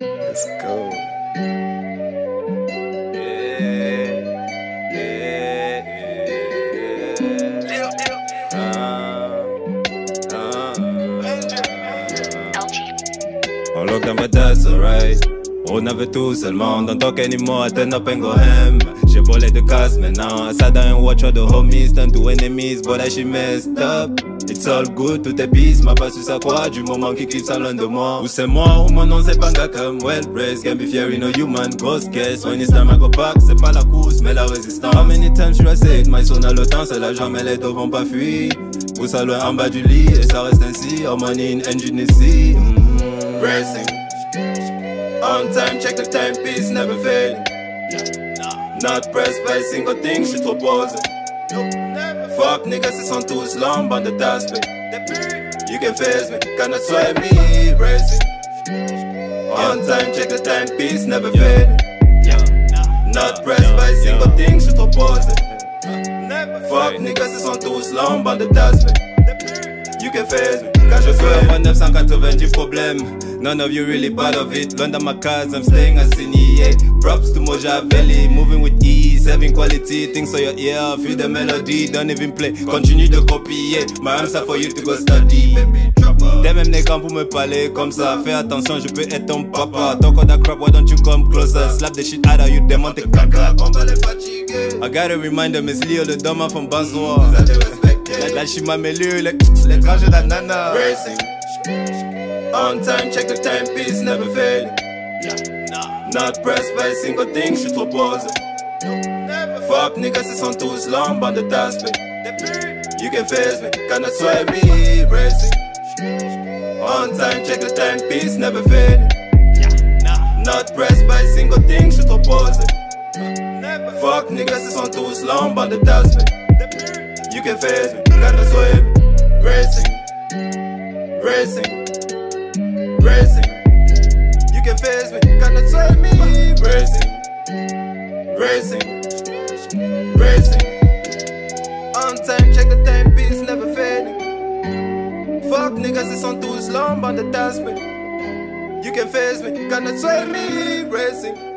Let's go. On lockdown, but that's alright. On avait tout seulement don't talk anymore, I turn up and go ham. J'ai volé de casse maintenant. I sat down and watch all the homies turn to enemies, but that she messed up. It's all good, tout est peace, m'a pas su ça quoi du moment qui clip ça loin de moi. Ou c'est moi ou mon nom c'est pas Ngakam. Well raised, can't be fearing no human, ghost guess. When it's time I go back, c'est pas la course mais la résistance. How many times should I say it, my son a le temps, c'est la jambe mais les dos vont pas fuir. Pour ça loin en bas du lit et ça reste ainsi. All money in engine ici. Racing on time, check the timepiece, never failing. Not pressed by a single thing, je suis trop posé. Fuck niggas, ils sont tous l'homme, bande de taspes. You can face me, cannot sway me. Racing on time, check the timepiece, never failing. Not pressed by a single thing, je suis trop posé. Fuck niggas, ils sont tous l'homme, bande de taspes. You can face me. Quand je suis à 990 problèmes, none of you really part of it. Loin dans ma case, I'm staying à signer. Props to Mojaveli, moving with ease, having quality. Things on your ear, feel the melody, don't even play. Continue de copier, my answer for you to go study. T'es même Ngakam pour me parler comme ça. Fais attention, je peux être ton papa. Talk all that crap, why don't you come closer? Slap the shit out of you, démonte tes caca. On va les fatiguer. I gotta remind them, it's Leo le demain from Bansoir. La chima mêlée, l'étrange de la nana. Racing on time, check the timepiece, never failing. Not pressed by a single thing, je suis trop posé. Fuck niggas, ils sont tous l'homme, bande de taspes. You can face me, cannot sway me. Racing on time, check the timepiece, never failing. Not pressed by a single thing, je suis trop posé. Fuck niggas, ils sont tous l'homme, bande de taspes. You can face me, cannot sway me. Racing Racing, you can face me, cannot sway me. Racing on time, check the timepiece, never failing. Fuck niggas, ils sont tous l'homme, bande de taspes. You can face me, cannot sway me. Racing